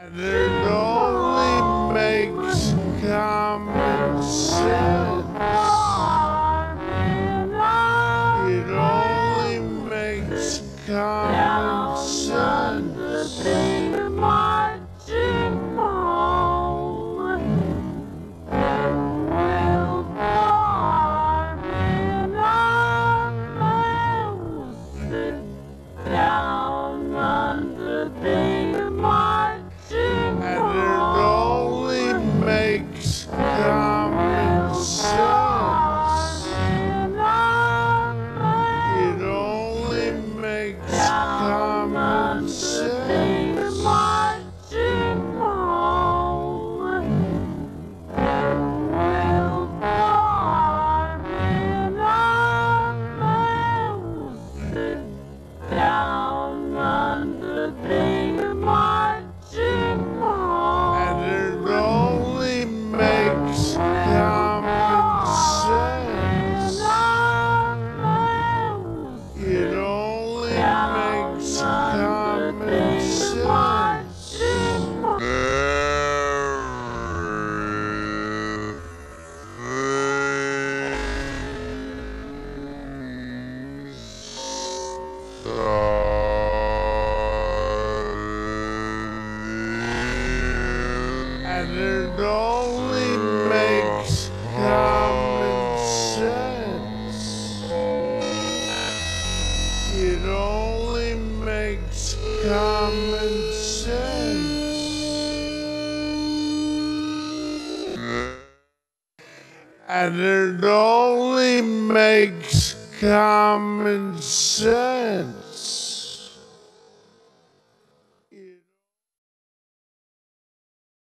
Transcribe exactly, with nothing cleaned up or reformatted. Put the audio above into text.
And it only makes common sense. It only makes common sense. Makes common sense. It only makes common sense. Down under the marching hall. Makes common sense. It only makes common sense. And it only makes common sense. It only makes common sense. And it only makes common sense.